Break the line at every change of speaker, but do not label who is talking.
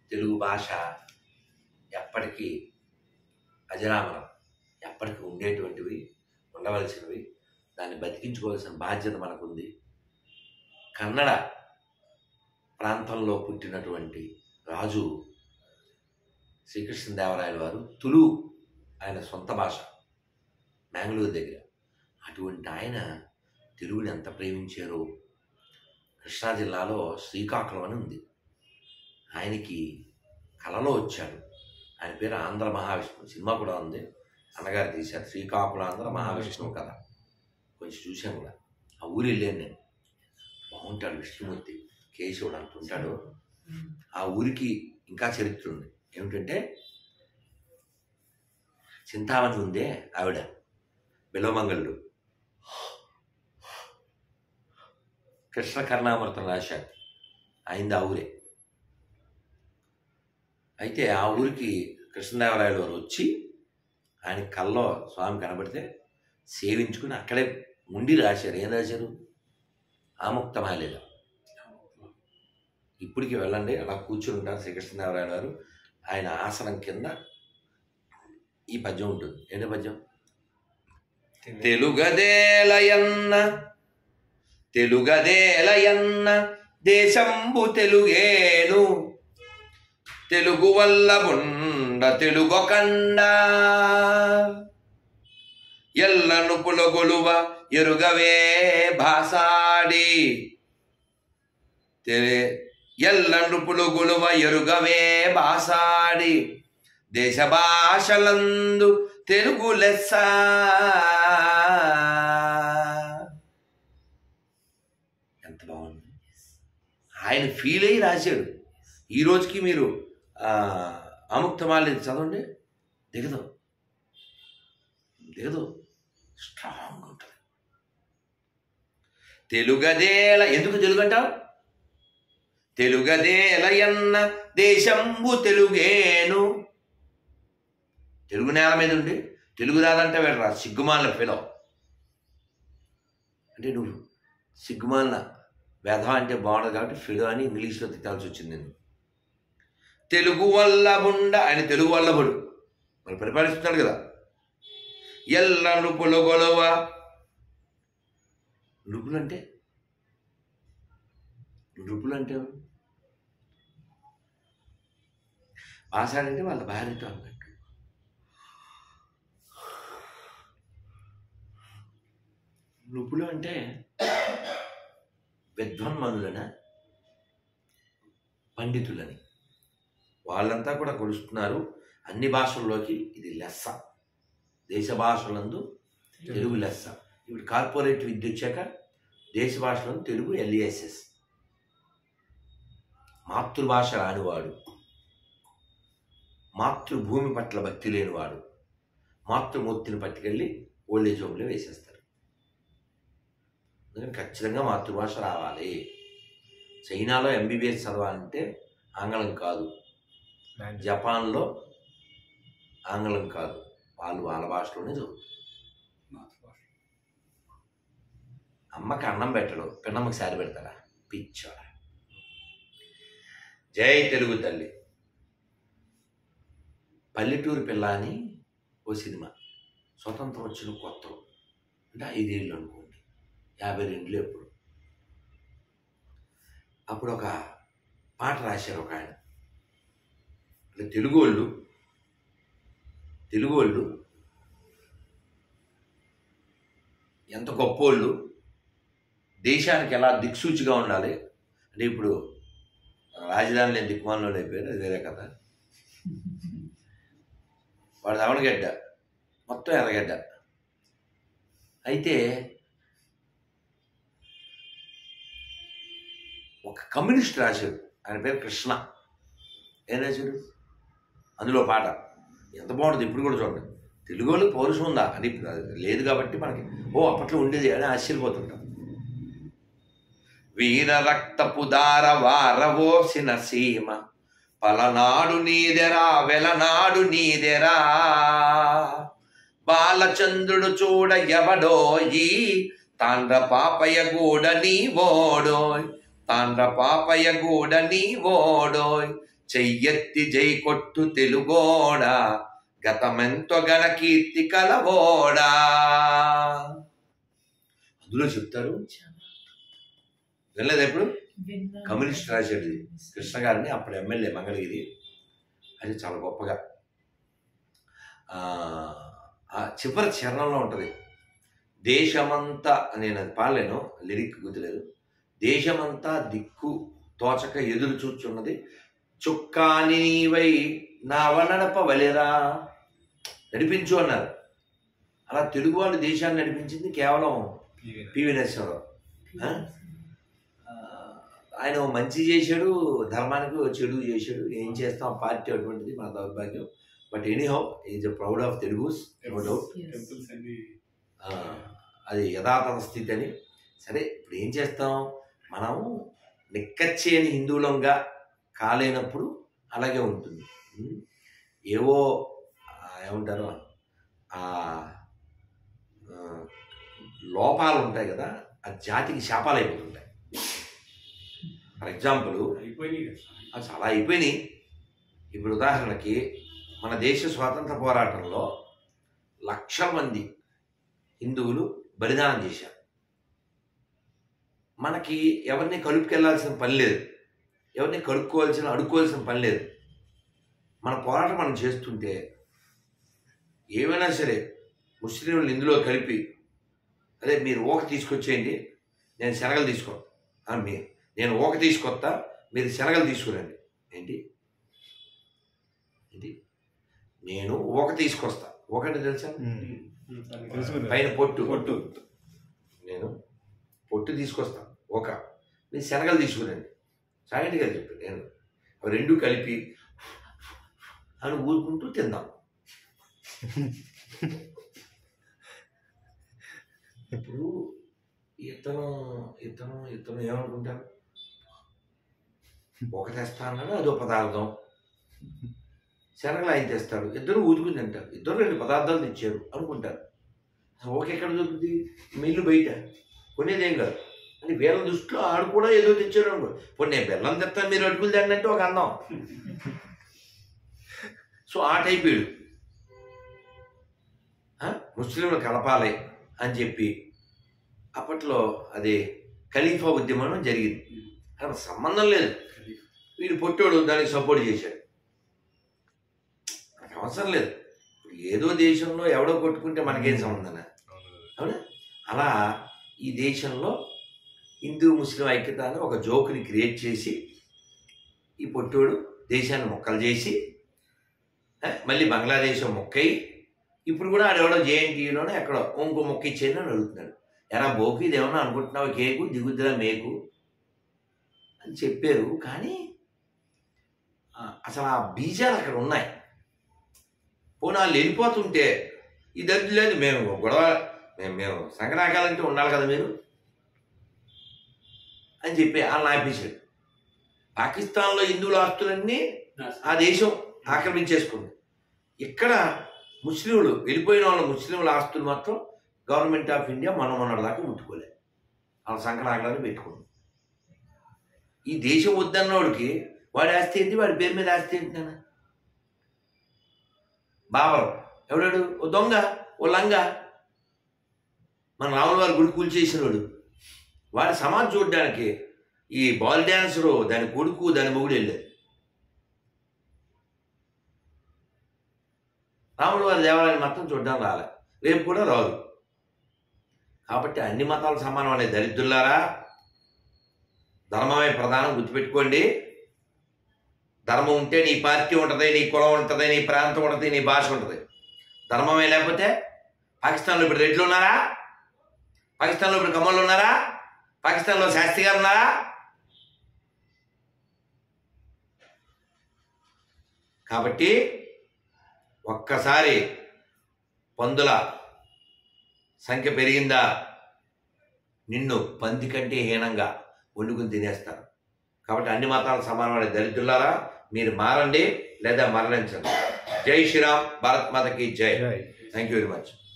తెలుగు భాష ఎప్పటికీ అజరామరం, ఎప్పటికీ ఉండేటువంటివి, ఉండవలసినవి. దాన్ని బతికించుకోవాల్సిన బాధ్యత మనకుంది. కన్నడ ప్రాంతంలో పుట్టినటువంటి రాజు శ్రీకృష్ణదేవరాయల వారు. తులు ఆయన సొంత భాష, మ్యాంగ్లూరు దగ్గర. అటువంటి ఆయన తెలుగుని ఎంత ప్రేమించారో. కృష్ణా జిల్లాలో శ్రీకాకుళం అని ఉంది. ఆయనకి కళలో వచ్చాడు. ఆయన పేరు ఆంధ్ర మహావిష్ణువు. సినిమా కూడా ఉంది, అన్నగారు తీశారు, శ్రీకాకుళాంధ్ర మహావిష్ణువు కథ. కొంచెం చూశాను కూడా. ఆ ఊరు వెళ్ళాను నేను. బాగుంటాడు విష్ణుమూర్తి, కేశవుడు అంటుంటాడు. ఆ ఊరికి ఇంకా చరిత్ర ఉంది. ఏమిటంటే చింతామణి ఉందే ఆవిడ, బిలవమంగళుడు కృష్ణ కర్ణామృతం రాశాడు, అయింది ఆ ఊరే. అయితే ఆ ఊరికి కృష్ణదేవరాయలు వారు వచ్చి ఆయన కల్లో స్వామి కనబడితే సేవించుకుని అక్కడే ఉండి రాశారు. ఏం రాశారు? ఆముక్తమాల్యద. ఇప్పటికి వెళ్ళండి, అలా కూర్చుని ఉంటారు శ్రీకృష్ణదేవరాయలు గారు. ఆయన ఆసనం కింద ఈ పద్యం ఉంటుంది. ఏంటి పద్యం? తెలుగదేలయన్న తెలుగదేలయన్న దేశంబు తెలుగేను, తెలుగు వల్ల బుండ తెలుగొకండ, ఎల్లను పులగొలువ ఎరుగవే భాసాడి, ఎల్లను పులుగులువ ఎరుగవే భాసాడి, దేశ భాషలందు తెలుగు లెస్స. ఎంత బాగుంది. ఆయన ఫీల్ అయ్యి రాశాడు. ఈ రోజుకి మీరు ఆముక్తమాల్యద చదవండి, దిగదు దిగదు, స్ట్రాంగ్ ఉంటుంది. తెలుగదేల, ఎందుకు తెలుగు అంటావు? తెలుగదేలయన్న దేశంబు తెలుగేను. తెలుగు నేల మీద ఉండి తెలుగు రాదంటే వెళ్ళరా సిగ్గుమాలిన ఫెలో. అంటే నువ్వు సిగ్గుమాలిన వేధం అంటే బాగుండదు కాబట్టి ఫెలో అని ఇంగ్లీష్లో తిట్టాల్సి వచ్చింది నేను. తెలుగు వల్లబుండ, ఆయన తెలుగు వల్లభుడు, మరి పరిపాలిస్తున్నాడు కదా. ఎల్ల నృపులు గొలవ, నృపులు అంటే భాషాడంటే వాళ్ళ భార్యతో అన్నట్టు. నృపులు అంటే విద్వన్మనులన, పండితులని. వాళ్ళంతా కూడా కొలుస్తున్నారు అన్ని భాషల్లోకి. ఇది లెస్స, దేశ భాషలందు తెలుగు లెస్స. ఇప్పుడు కార్పొరేట్ విద్య వచ్చాక దేశ భాషలందు తెలుగు LSS. మాతృభాష రానివాడు, మాతృభూమి పట్ల భక్తి లేనివాడు మాతృమూర్తిని పట్టుకెళ్ళి ఓల్డేజ్ హోమ్లో వేసేస్తారు. అందుకని ఖచ్చితంగా మాతృభాష రావాలి. చైనాలో MBBS చదవాలంటే ఆంగ్లం కాదు, జపాన్లో ఆంగ్లం కాదు, వాళ్ళు వాళ్ళ భాషలోనే చదువుతారు. అమ్మకి అన్నం పెట్టడు, పిన్నమ్మకి సారి పెడతారా? పిచ్చోడా. జై తెలుగు తల్లి. పల్లెటూరు పిల్ల అని ఓ సినిమా, స్వతంత్రం వచ్చిన కొత్తలో, అంటే 5 ఏళ్ళు అనుకోండి, 52 ఎప్పుడు. అప్పుడు ఒక పాట రాశారు ఒక ఆయన. అంటే తెలుగు వాళ్ళు ఎంత గొప్పోళ్ళు, దేశానికి ఎలా దిక్సూచిగా ఉండాలి. అంటే ఇప్పుడు రాజధాని లేని దిక్మాలలో అయిపోయారు, అది వేరే కథ. వాడు అవనగడ్డ, మొత్తం ఎర్రగడ్డ. అయితే ఒక కమ్యూనిస్ట్ రాశాడు, ఆయన పేరు కృష్ణ. ఏం రాశాడు అందులో పాట? ఎంత బాగుంటుంది, ఇప్పుడు కూడా చూడండి. తెలుగు వాళ్ళకి పౌరుషం ఉందా అని లేదు కాబట్టి మనకి అప్పట్లో ఉండేది అని ఆశ్చర్యపోతుంటాం. వీర రక్తపు దార వారవోసిన సీమ, పలనాడు నీదెరా వెలనాడు నీదెరా, బాలచంద్రుడు చూడ ఎవడోయి, తాండ్ర పాపయ్య గూడ నీ ఓడోయ్, తాండ్ర పాపయ్య గూడ నీ ఓడోయ్, చెయ్యెత్తి జై కొట్టు తెలుగోడా గతమెంతో గణ కీర్తి కలవోడా. అందులో చెప్తారు, వెళ్ళలేదు ఎప్పుడు, కమ్యూనిస్ట్ రాశాడు కృష్ణ గారిని, అప్పుడు ఎమ్మెల్యే మంగళగిరి. అది చాలా గొప్పగా చివరి చరణంలో ఉంటుంది, దేశమంతా, నేను అది పాడలేను, లిరిక్ గుర్తులేదు, దేశమంతా దిక్కు తోచక ఎదురు చూచున్నది చుక్కాని నీవై నావ నడపవలెరా, నడిపించు అన్నారు. అలా తెలుగు వాళ్ళు దేశాన్ని నడిపించింది కేవలం పివి నరసింహారావు. ఆయన మంచి చేశాడు, ధర్మానికి చెడు చేశాడు, ఏం చేస్తాం, పార్టీ అటువంటిది, మన దౌర్భాగ్యం. But anyhow is proud of Telugus, no doubt. అది యథాతథ స్థితి అని. సరే, ఇప్పుడు ఏం చేస్తాం, మనం నిక్కచ్చేని హిందువులంగా కాలేనప్పుడు అలాగే ఉంటుంది. ఏవో ఏమంటారు, లోపాలు ఉంటాయి కదా, ఆ జాతికి శాపాలు అయిపోతుంటాయి. ఫర్ ఎగ్జాంపుల్ చాలా అయిపోయినాయి. ఇప్పుడు ఉదాహరణకి మన దేశ స్వాతంత్ర పోరాటంలో లక్షల మంది హిందువులు బలిదానం చేశారు. మనకి ఎవరిని కలుపుకెళ్లాల్సిన పని లేదు, ఎవరిని అడుక్కోవాల్సిన పని లేదు. మన పోరాటం మనం చేస్తుంటే ఏమైనా సరే ముస్లింలు ఇందులో కలిపి, అదే మీరు ఓక తీసుకొచ్చేయండి, నేను శనగలు తీసుకో, నేను ఓక తీసుకొస్తా, మీరు శనగలు తీసుకురండి. ఏంటి నేను ఓక తీసుకొస్తా, ఒకటి తెలుసా, పైన పొట్టు, నేను పొట్టు తీసుకొస్తా, ఒక మీరు శనగలు తీసుకురండి. సాగంటి గారు చెప్పాను, నేను రెండు కలిపి అని ఊరుకుంటూ తిందాం. ఇప్పుడు ఇతను ఏమనుకుంటారు, ఒక తెస్తా అన్నాడు, అదో పదార్థం, శనగలు ఆయన తెస్తాడు, ఇద్దరు ఊదుకుని తింటారు, ఇద్దరు రెండు పదార్థాలు తెచ్చారు అనుకుంటారు. ఓకే, ఎక్కడ దొరుకుతుంది, మిల్లు బయట, కొనేదేం కాదు అని వీళ్ళ దృష్టిలో ఆడు కూడా ఏదో తెచ్చారు అనుకో. ఇప్పుడు నేను బెల్లం తెస్తాను, మీరు అడుగులు తిండి అంటే ఒక అందం. సో ఆ టైప్ ముస్లింలు కలపాలి అని చెప్పి అప్పట్లో అది ఖలీఫా ఉద్యమం జరిగింది. అక్కడ సంబంధం లేదు, వీడు పొట్టోడు దానికి సపోర్ట్ చేశాడు, మనకు అవసరం లేదు. ఏదో దేశంలో ఎవడో కొట్టుకుంటే మనకేం సంబంధం, అవునా? అలా ఈ దేశంలో హిందూ ముస్లిం ఐక్యత అని ఒక జోక్ని క్రియేట్ చేసి ఈ పొట్టోడు దేశాన్ని మొక్కలు చేసి మళ్ళీ బంగ్లాదేశ్ మొక్కయి, ఇప్పుడు కూడా ఆడెవడో జేఎన్టీయూలోనే ఎక్కడో ఇంకో మొక్క ఇచ్చేయని అని అడుగుతున్నాడు. ఎరా బోకు, ఇదేమన్నా అనుకుంటున్నావు, కేకు దిగుద్దురా మేకు అని చెప్పారు. కానీ అసలు ఆ బీజాలు అక్కడ ఉన్నాయి. పోనీ వాళ్ళు వెళ్ళిపోతుంటే ఇది అది లేదు, మేము గొడవ, మేము సంక్రాంతాలంటే ఉండాలి కదా మీరు అని చెప్పి వాళ్ళని ఆపేశాడు. పాకిస్తాన్లో హిందువుల ఆస్తులన్నీ ఆ దేశం ఆక్రమించేసుకుంది. ఇక్కడ ముస్లింలు వెళ్ళిపోయిన వాళ్ళ ముస్లింల ఆస్తులు మాత్రం గవర్నమెంట్ ఆఫ్ ఇండియా మొన్నటి దాకా ముట్టుకోలేదు, వాళ్ళ సంక్రాంతాన్ని పెట్టుకుంది. ఈ దేశం వద్దన్నోడికి వాడి ఆస్తి ఏంటి, వాడి పేరు మీద ఆస్తి ఏంటి? నాన్న బాబర్ ఎవడాడు, ఓ దొంగ, ఓ లంగ, మన రాముల వారి గుడి కూల్చేసినోడు. వాడి సమాధి చూడడానికి ఈ బాల్ డ్యాన్సరు, దాని కొడుకు, దాని మొగుడు వెళ్ళారు. రాముల వారి దేవాలయం మొత్తం చూడడానికి రాలే, రేపు కూడా రాదు. కాబట్టి అన్ని మతాలు సమానం అనే దరిద్రులారా, ధర్మమే ప్రధానం, గుర్తుపెట్టుకోండి. ధర్మం ఉంటే నీ పార్టీ ఉంటుంది, నీ కులం ఉంటుంది, నీ ప్రాంతం ఉంటుంది, నీ భాష ఉంటుంది. ధర్మమే లేకపోతే, పాకిస్తాన్లో ఇప్పుడు రెడ్లు ఉన్నారా, పాకిస్తాన్లో ఇప్పుడు కమ్మలు ఉన్నారా, పాకిస్తాన్లో శాస్త్రి గారు ఉన్నారా? కాబట్టి ఒక్కసారి పందుల సంఖ్య పెరిగిందా, నిన్ను పంది కంటే హీనంగా వండుకుని తినేస్తారు. కాబట్టి అన్ని మతాలు సమానమైన దరిద్రులారా, మీరు మారండి లేదా మరణించండి. జై శ్రీరామ్, భారత్ మాతకి జై. Thank you very much.